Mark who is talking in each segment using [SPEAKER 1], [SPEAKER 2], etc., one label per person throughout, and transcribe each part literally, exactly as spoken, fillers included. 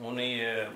[SPEAKER 1] unui,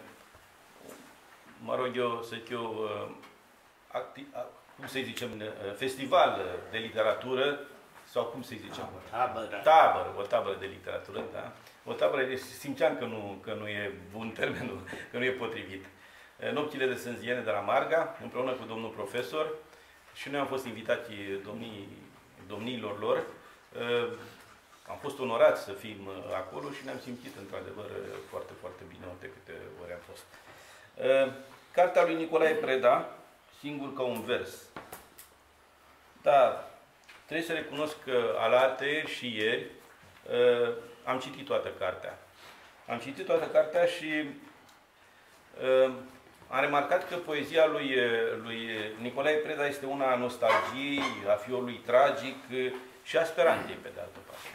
[SPEAKER 1] mă rog eu, să zic eu, acti, cum să zicem, festival de literatură, sau cum să zicem?
[SPEAKER 2] Tabără.
[SPEAKER 1] Tabără, o tabără de literatură, da. O tabără, simțeam că nu, că nu e bun termenul, că nu e potrivit. Nopțile de Sânziene de la Marga, împreună cu domnul profesor, și noi am fost invitați domnii, domniilor lor. Am fost onorați să fim acolo și ne-am simțit într-adevăr foarte, foarte bine de câte ori am fost. Cartea lui Nicolae Preda, Singur ca un vers. Dar trebuie să recunosc că alaltăieri și ieri am citit toată cartea. Am citit toată cartea și am remarcat că poezia lui, lui Nicolae Preda este una a nostalgiei, a fiorului tragic și a speranței, pe de altă parte.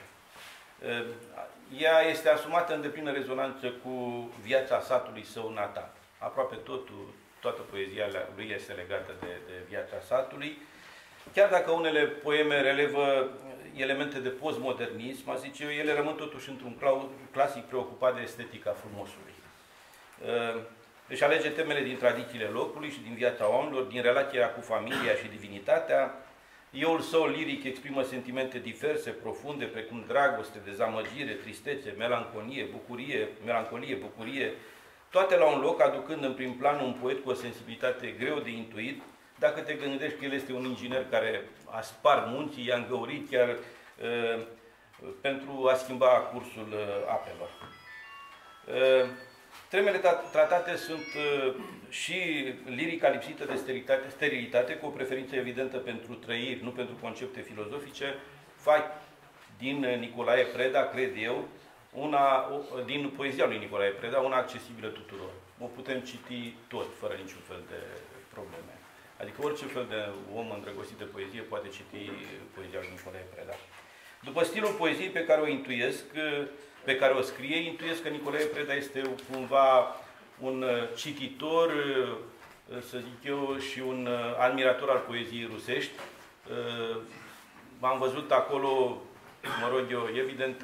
[SPEAKER 1] Ea este asumată în deplină rezonanță cu viața satului său natal. Aproape totul, toată poezia lui este legată de, de viața satului. Chiar dacă unele poeme relevă elemente de postmodernism, zice eu, ele rămân totuși într-un clasic preocupat de estetica frumosului. Își alege temele din tradițiile locului și din viața oamenilor, din relația cu familia și divinitatea. Euul său liric exprimă sentimente diverse, profunde, precum dragoste, dezamăgire, tristețe, melancolie, bucurie, melancolie, bucurie, toate la un loc, aducând în prim plan un poet cu o sensibilitate greu de intuit. Dacă te gândești că el este un inginer care a spart munții, i-a îngăurit chiar uh, pentru a schimba cursul uh, apelor. Uh, Temele tratate sunt uh, și lirica lipsită de sterilitate, sterilitate, cu o preferință evidentă pentru trăiri, nu pentru concepte filozofice, fac din Nicolae Preda, cred eu, una, din poezia lui Nicolae Preda, una accesibilă tuturor. O putem citi tot, fără niciun fel de probleme. Adică orice fel de om îndrăgostit de poezie poate citi poezia lui Nicolae Preda. După stilul poeziei pe care o intuiesc, pe care o scrie, intuiesc că Nicolae Preda este cumva un cititor, să zic eu, și un admirator al poeziei rusești. Am văzut acolo, mă rog eu, evidente,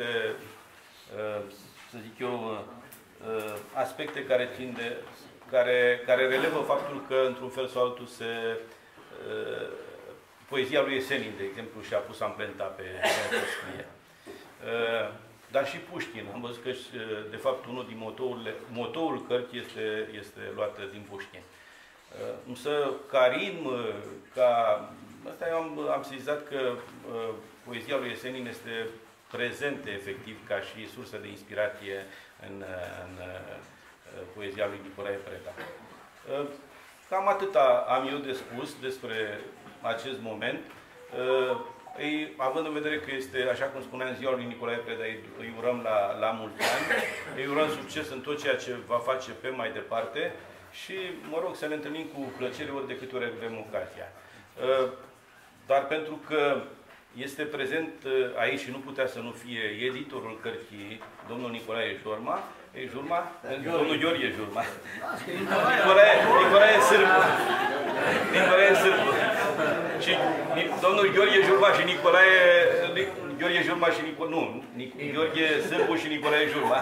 [SPEAKER 1] să zic eu, aspecte care țin de, care, care relevă faptul că, într-un fel sau altul, se, poezia lui Esenin, de exemplu, și-a pus amprenta pe ce scrie. Dar și Pușkin. Am văzut că, de fapt, unul din motoul, motoul cărții este, este luat din Pușkin. Însă, ca ritm, ca... Asta eu am, am sezizat că poezia lui Esenin este prezentă, efectiv, ca și sursă de inspirație în, în poezia lui Nicolae Preda. Cam atâta am eu de spus despre acest moment. Ei, având în vedere că este, așa cum spuneam, ziua lui Nicolae Preda, îi urăm la, la mulți ani, îi urăm succes în tot ceea ce va face pe mai departe și, mă rog, să ne întâlnim cu plăcere ori de câte ori avem ocazia. Dar pentru că este prezent aici și nu putea să nu fie editorul cărții, domnul Nicolae Jurma, e Jurma? Domnul Gheorghe Jurma. Nicolae, Nicolae Sârbu. Nicolae Sârbu. Și domnul Gheorghe Jurma și Nicolae, Gheorghe Jurma și Nicolae, nu, Gheorghe Sârbu și Nicolae Jurma.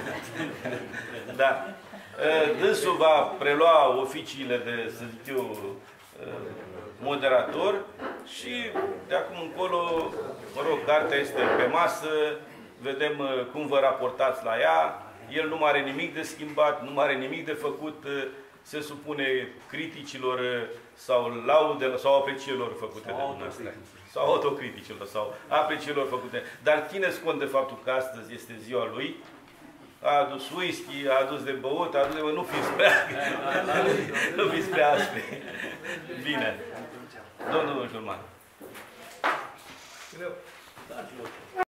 [SPEAKER 1] Da. Dânsul va prelua oficiile de, să zic eu, moderator și de acum încolo, mă rog, cartea este pe masă, vedem cum vă raportați la ea, el nu are nimic de schimbat, nu are nimic de făcut, se supune criticilor sau laudelor sau aprecierilor făcute de dumneavoastră. Sau autocriticilor sau aprecierilor făcute. Dar țineți cont de faptul că astăzi este ziua lui, a adus whisky, a adus de băut, a adus de băut, nu fiți prea, nu fiți prea aspri. Bine. Domnul Jurman.